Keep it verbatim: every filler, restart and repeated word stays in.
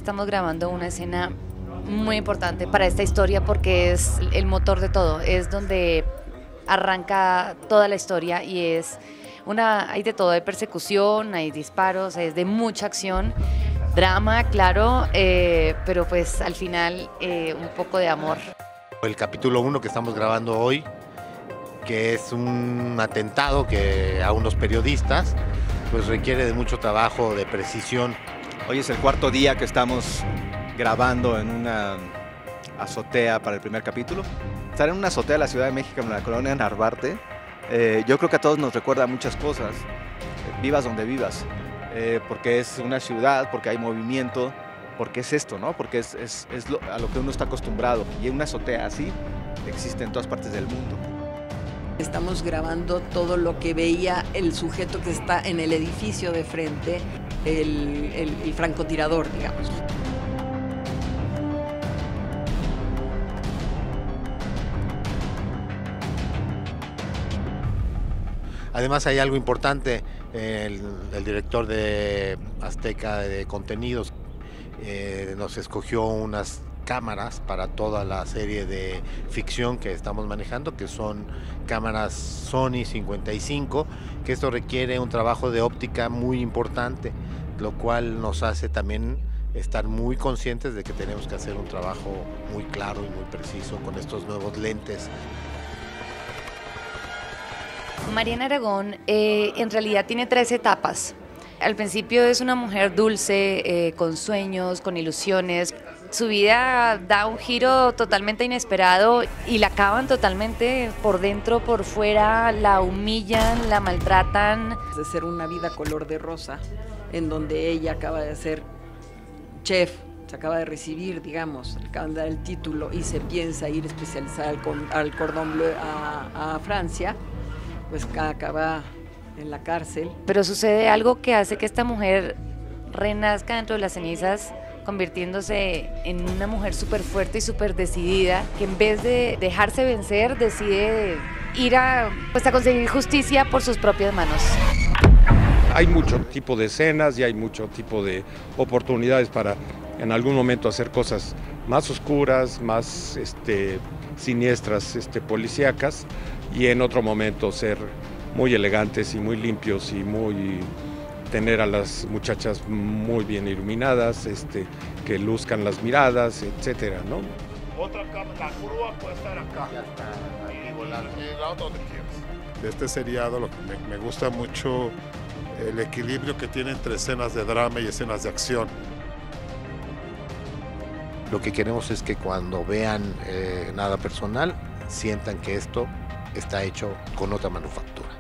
estamos grabando una escena muy importante para esta historia porque es el motor de todo, es donde arranca toda la historia y es una, hay de todo, hay persecución, hay disparos, es de mucha acción, drama, claro, eh, pero pues al final eh, un poco de amor. El capítulo uno que estamos grabando hoy, que es un atentado que a unos periodistas, pues requiere de mucho trabajo, de precisión. Hoy es el cuarto día que estamos grabando en una azotea para el primer capítulo. Estar en una azotea de la Ciudad de México, en la colonia Narvarte, eh, yo creo que a todos nos recuerda muchas cosas, eh, vivas donde vivas, eh, porque es una ciudad, porque hay movimiento, porque es esto, ¿no? Porque es, es, es lo, a lo que uno está acostumbrado, y una azotea así existe en todas partes del mundo. Estamos grabando todo lo que veía el sujeto que está en el edificio de frente, el, el, el francotirador, digamos. Además hay algo importante, el, el director de Azteca de Contenidos eh, nos escogió unas cámaras para toda la serie de ficción que estamos manejando, que son cámaras Sony cincuenta y cinco, que esto requiere un trabajo de óptica muy importante, lo cual nos hace también estar muy conscientes de que tenemos que hacer un trabajo muy claro y muy preciso con estos nuevos lentes. Mariana Aragón eh, en realidad tiene tres etapas. Al principio es una mujer dulce, eh, con sueños, con ilusiones. Su vida da un giro totalmente inesperado y la acaban totalmente por dentro, por fuera, la humillan, la maltratan. De ser una vida color de rosa, en donde ella acaba de ser chef, se acaba de recibir, digamos, acaban de dar el título y se piensa ir especializada al, al cordón bleu a, a Francia, pues acaba en la cárcel. Pero sucede algo que hace que esta mujer renazca dentro de las cenizas, convirtiéndose en una mujer súper fuerte y súper decidida, que en vez de dejarse vencer, decide ir a, pues, a conseguir justicia por sus propias manos. Hay mucho tipo de escenas y hay mucho tipo de oportunidades para en algún momento hacer cosas más oscuras, más este, siniestras, este, policíacas, y en otro momento ser muy elegantes y muy limpios y muy tener a las muchachas muy bien iluminadas, este, que luzcan las miradas, etcétera, ¿no? Otra cámara, la grúa puede estar acá. Ya está, ahí volar. Y la otra donde quieras. De este seriado lo que me, me gusta mucho el equilibrio que tiene entre escenas de drama y escenas de acción. Lo que queremos es que cuando vean eh, Nada Personal, sientan que esto está hecho con otra manufactura.